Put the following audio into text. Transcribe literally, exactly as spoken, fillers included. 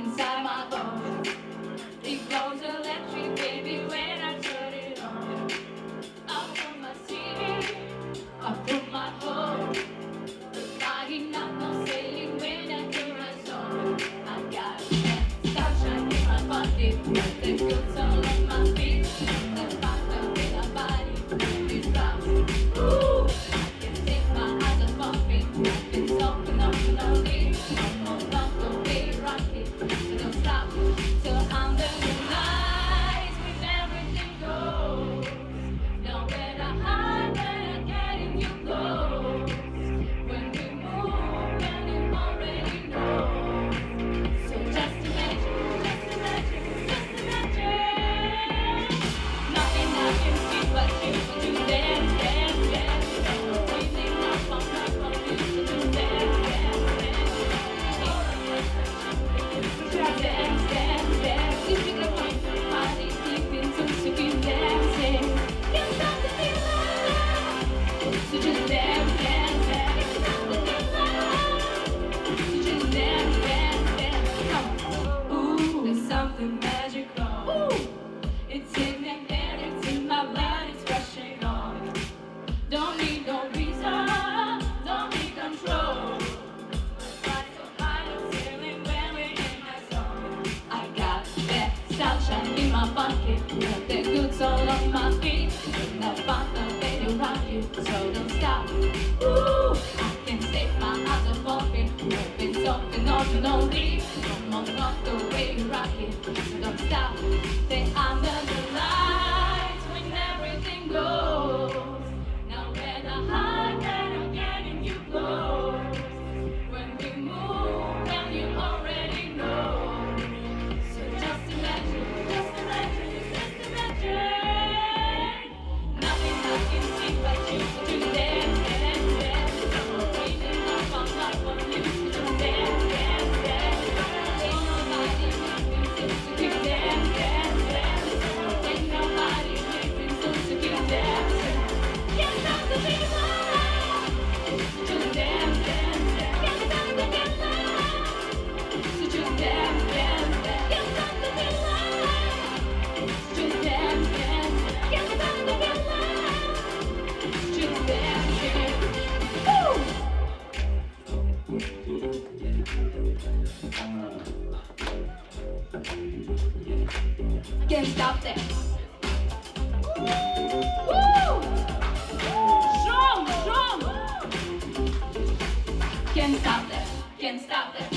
inside my bones. It goes electric, baby, when I turn it on. I put my C D, I put my phone. Body not no sailing when I hear my song. I got sunshine in my pocket, the good soul on my feet, the factor in my body, it drops. Ooh, I can take my eyes off of it. It's so phenomenally. I'm not the way rock it, so don't stop till I'm the lights with everything goes. Now when I hide, when I get in you close. When we move, and you already know. So just imagine, just imagine, just imagine. Nothing I can see but you to dance, dance, dance. Breathing up on top of you to dance, dance, dance. Dance, dance, dance. If you can find somebody deep into to keep dancing, can't stop the feeling. So just dance, dance, dance. Can't stop the feeling. So just dance, dance, dance. Come on. Ooh, there's something magical. Ooh, it's in the air, it's in my blood, it's rushing on. Don't need no reason, don't need control. Fly so high, no ceiling when we're in my zone. I got that sunshine in my pocket, got that good soul on my feet. Now find the way to rock you, so don't stop. Ooh, I can save my eyes off of it. Moving something on and only. Come on, not the way you rock it, so don't stop. Stay under the lights when everything goes. Now when I hide, when I'm getting you close. When we move, and you already know. So just imagine, just imagine, just imagine. Nothing I can see but you to dance, dance, dance. Breathing up on top of you to dance, dance, dance. Ain't nobody leaving to keep dance, dance, dance. Ain't nobody leaving to keep dancing. Can't stop the feeling. Just dance, dance, dance. Can't stop the feeling. So just dance, dance, dance. Can't stop the feeling. Just dance, dance. Can't stop the feeling. Just dancing. Woo! I can't stop that. Woo! Strong, strong. Can't stop that. Can't stop that.